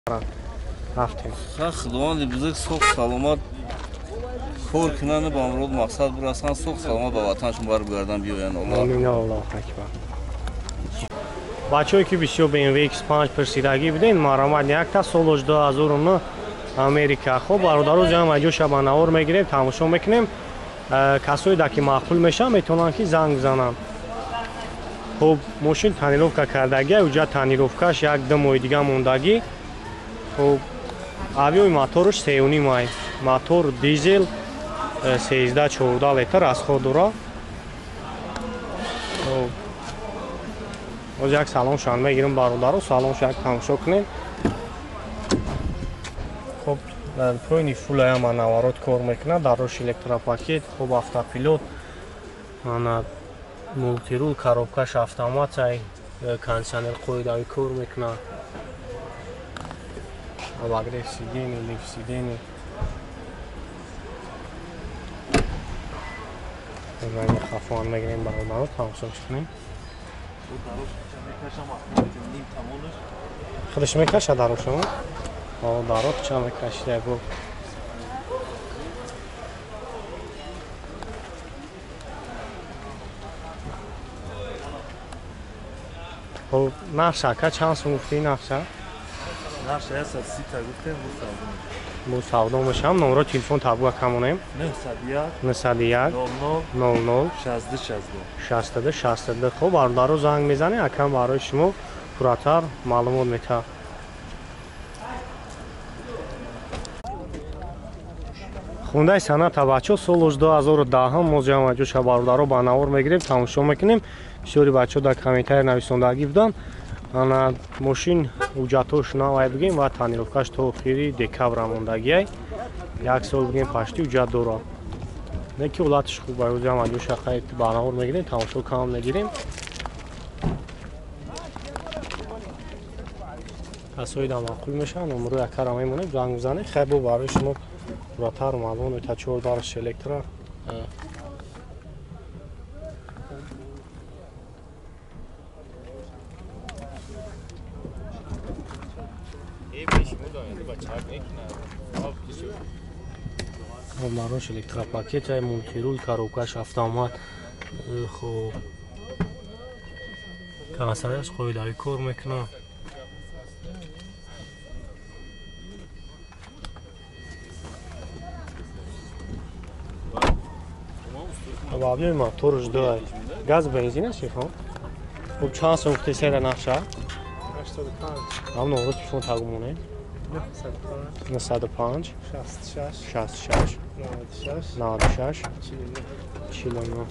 رفتیم خداوند بزرگ سوخ سلامت کار کنن با امروز مقصد برسن سوخ سلامت به وطنشون برگردن بیاین الله آمین الله اکبر بچه‌ای که بسیار BMW X5 پرسیدگی بدین مرامت یک تا سالش 2009 امریکا خب برادرو جمع جو شبانه‌ور میگیریم تماشا میکنیم کسایی که معقول میشن میتونن که زنگ بزنن خب ماشین تانیروفکا کردگی اونجا تانیروفکاش یک دو ماه دیگه موندگی خب авиои моторш 3.5 май мотор дизел 13-14 литр расход дора оз як салоншон мегирем бародаро салонш як тамошо кунем хоб дар поини фулая ма наворот кор мекуна дарош электропакет хоб автопилот ана мултирул коробкаш автоматай кондиционер қоидави кор мекуна обогрев сидений, лифт сидений. Мы хафон мегрем бародаро тамошо кунем. خودش میکشه داروشو؟ آه دارو چه میکشیده گو؟ خب نقشه که چند سو گفتی نقشه؟ نقشه هست 30 تا گفتم بو سودا میشم نمره تلفن تابو کمونیم 901 00 62 خب باردارو زنگ میزنه اکم برای شما پراتر معلومات میده خونده سنت بچه سالش 2010 ما جمع جوش باردارو با نور میگیریم تماشا میکنیم بسیاری بچه در کامنتر نویسندگی بدن انا ماشین اوجاتوش نوای بگیم و تانیروفکاش تا آخری دکابر موندگی یک سال بگیم پشتی اوجات دورا نکی ولاتش خوبه او جمع جوش خیلی با نور میگیریم تماشا کام میگیریم کسایی دم معقول میشن نمره یک کار میمونه زنگ بزنید خیلی برای شما براتر معلوم تا چور دارش الکترا براش الکتروپاکت های مولتیرول کاروکاش автомат خب کاسایش قویدایی کار میکنه خب آبیای موتورش داره گاز بنزین است خب خب چند سوختی سر نقشه 85 هم نوروز شما تاگمونه 905 66 96 49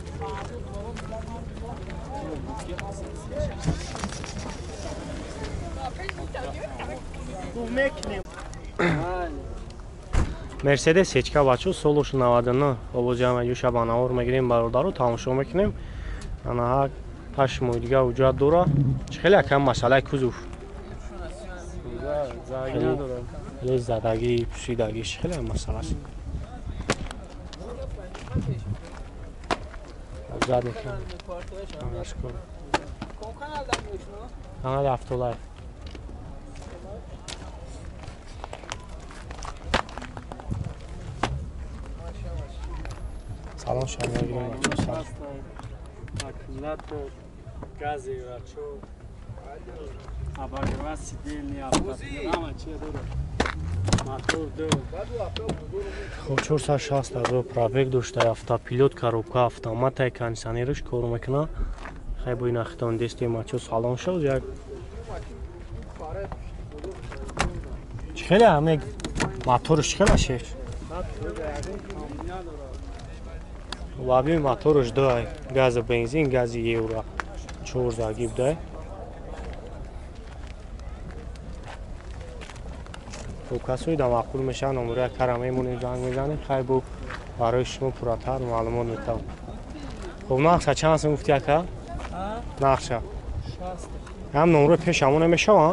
مرسدس هیچکا بچه سولوش 99 با جمع جو شبانه‌ور میگیریم برادرو تماشا میکنیم انا پش ماه دیگه وجود داره خیلی کم مسئله کوزوف خیلی زدگی پوشیدگیش خیلی مسئله است زد میکنم همش کن همه $7 سلام شما میگیریم بچه سلام аккумулятор, газы, рачок, обогрев сиденья, программа, мотор, خب 460 رو پروگ داشته автопилот коробка автомат кондиционерش کار میکنه خیلی با این اختان دستی مچو سالان شد یک خیلی همه موتورش خیلی شد و آبی موتورش داره گاز بنزین گاز یورو 4 گیب داره خب کسایی در معقول میشن نمره کرمه مونیم زنگ میزنیم خیلی با برای شما پراتر معلومات میتونم خب نقشه چند سم گفتی اکا؟ نقشه هم نمره پیش همون نمیشه ها؟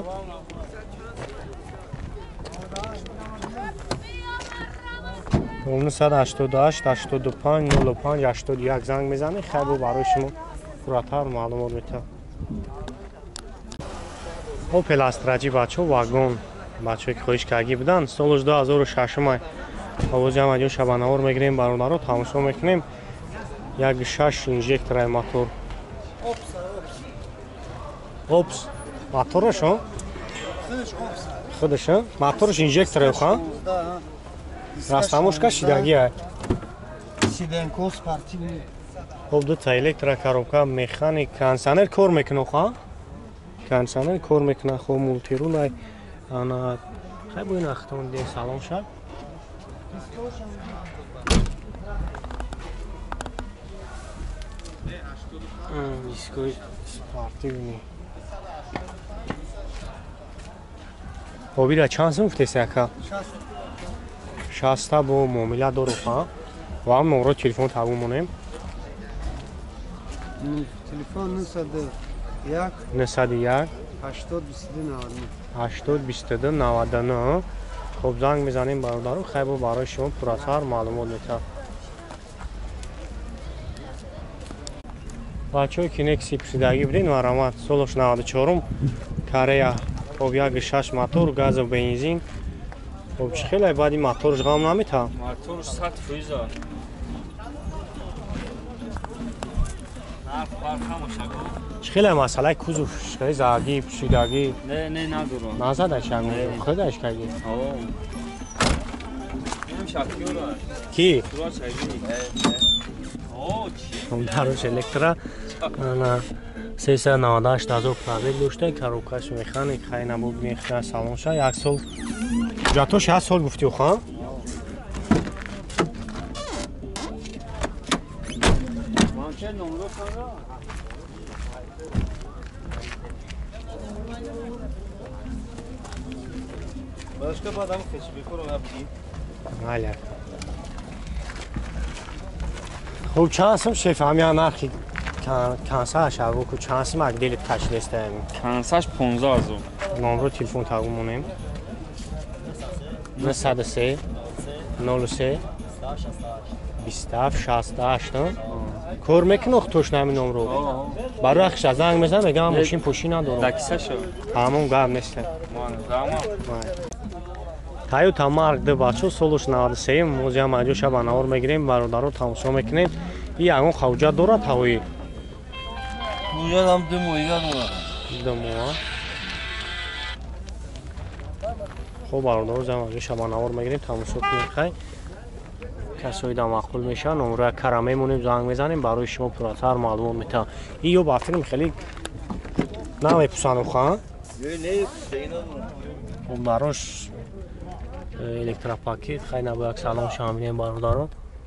خب 988 85 05 81 زنگ میزنیم خیلی با برای شما پراتر معلومات میتونم خب پلاستراجی بچه واگن бачаҳое ки хоҳишкаргӣ буданд соли 2006 овози ҳамаҷо шабанавор мегирем бародаро тамошо мекунем. 1.6 инжектораи мотор. Опс. Мотораш, а? Худаш, а? Мотораш инжектора ха? Да. Растамошка шидагия. Сиденко спортивный. Хоб дута электро коробка, механик, кондиционер кор мекуна ха? Кондиционер кор мекуна хо мултирулай. Ана хай бо ин вақтон де салом шад. Диской спортивный. Обира чанд сум футеси ака? 60 бо муомила дору ха? Ва ам номеро телефон табу монем. Телефон 901 91 80 22 80 хоб занг мезанем бародаро хай бо барои шумо пурасар маълумот метавам. бачаҳое ки некси пусидагӣ будед марамат солаш 94 Корея хоб 1.6 мотор газу бензин. хоб чӣ хеле баъди моторш ғам наметавам? Motor 100 фриза. Нарх фарқ ҳамошаго. чӣ хеле масъалаи кузов шикаи задагӣ пусидагӣ Не надорам. назадашам худаш кардӣ? Ин шахтёра. ки Сура чайди. О, чи. дарош электро ана 398 000 пробег дошта коробкаш механик хай набуд мехна салонша 1 сол ҷатош 1 сол гуфтиё ха? Манче номеро кара. Başka bir adam seç bir kurum yapayım. Ҳайла. Хуб чанд сум шеф ҳамя нархи кансааш авоку чанд сум ак дилит ташлестаем. Кансаш 15000. Номеро телефон табу монем. 903 03 27 68 кор мекунох тош нами номеро. Барои ахша занг мезанам мегам мошин пӯшӣ надорам. Дакисашо. Ҳамон гап нест. Ман дама. Toyota Mark D бачо солуш 93 мози ҳамаҷо шабанавор мегирем бародаро тамошо мекунем. И ягон хавҷат дорад ҳавоӣ. Buyuram dumuya dura. Думо. хуб бародаро ҳамаҷо шабанавор мегирем тамошо кунем хай. касои да мақбул меша номеро кара мемонем занг мезанем барои шумо пурратар маълумот метавам. И ё ба филм хеле намепусанам ха? Ne şeyine dura. хуб барош электропакет хай набояк салом шамилем бародаро.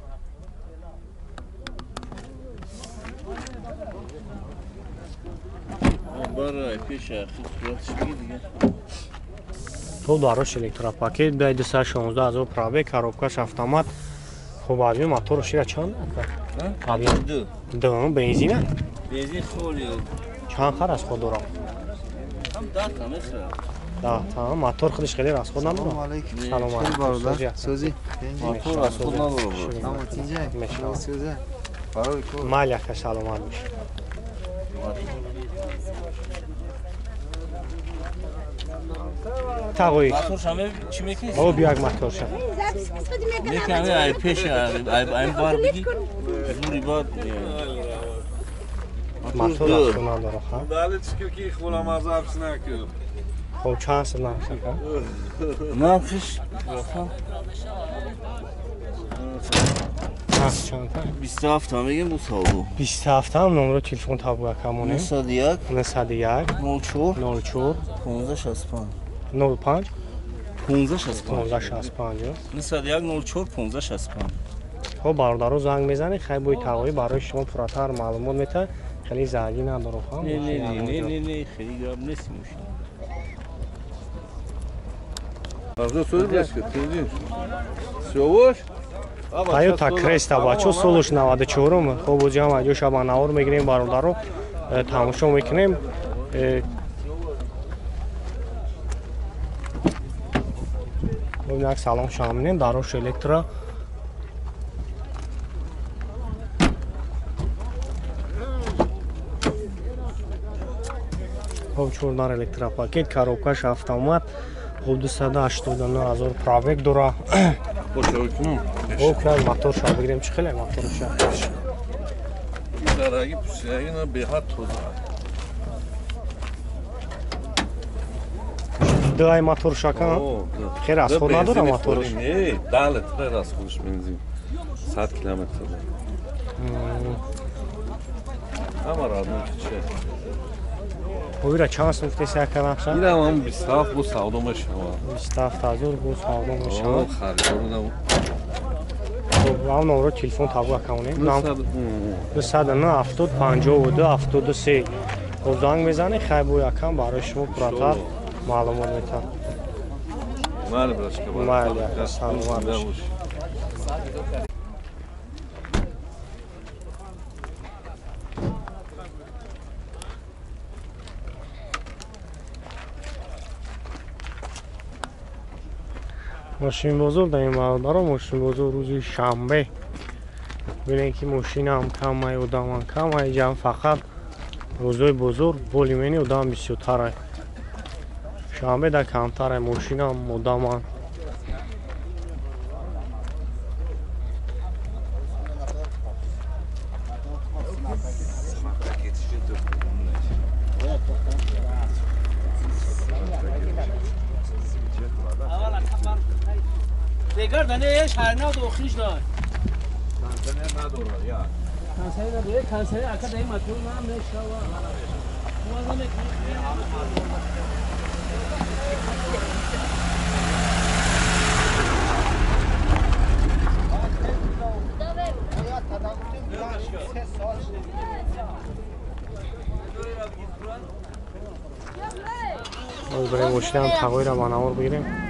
Bara peşe surat çıkıyor. то дарош электропакет 216 000 пробег коробкаш автомат. хуб авион мотор шира чанд авион дум бензина Benzin oluyor. чанд ха расход дорам? Tam data mesela. да тамом мотор худаш хеле расход Салом надорам. алейкум. Салом алейкум. Бародар. Сөзи. Motor aslında olur. Ama tinjay. Meşhur. Сөзи. Барои кор. майляка саломат бош. тағои Motor şamı çimek ne? об як моторша Ne kanı ay peşe ay var bir zuri bad. мотор расход надорам ха. Дали чикир ки хулам азаб снакю. хуб чанд сил намешака? Ne yapış? чанд ха? 20 hafta mı bu saldu? 27 номеро телефон табуака монем. Sadiyak 91 04 04 15 65. 05 15 65. 1565 Sadiyak 04 15 65. хуб бародаро занг мезанед хай бои тағоӣ барои шумо пурратар маълумот метавад. хеле заргӣ надорам ха. Ne xeyli grab nesmiş. Арзо соли блеска, тинди. Сёвош? Toyota Cresta бачо солуш 94 хуб оҷи ҳамаҷо шабанавор мегирем бародаро тамошо мекунем. як салом шаминем дарош электро хуб чордар электропакет коробкаш автомат خب 289,000 پراوک داره. خوشحال کنم. اوکراین موتور شو بگیریم چه خیلی موتورش. درگی پوشیدگی نه به حد توزه. دوای موتور شکن. خیر از خود نداره موتورش. نه، 10 لیتر از خودش بنزین. 100 کیلومتر داره. اما رادم چه؟ اویرا چند سوخته سکه بخشن؟ میرم هم 27 بو سودا میشم. 27,000 بو سودا میشه. خریدار نم. خب اون رو تلفن تابو کنیم. 209 70 52 73. خب زنگ بزنی خیلی بو یکم برای شما پراتر معلومات میتونم. مال براش که مال سلامت باش. ماشین بزرگ داریم برای ماشین بزرگ روزی شنبه ببینید که ماشین هم کم های ادام هم کم های جمع فقط روزای بزرگ بولیمینی ادام بسیارتر های شنبه در کمتر های ماشین هم ادام هم دیگر دنه شهرنا دو خیش دار کنسنر نداره یا کنسری نداره کنسری اکا دایی مطلوب نام نشوا موازنه برای ماشین هم تغییر هم منور بگیریم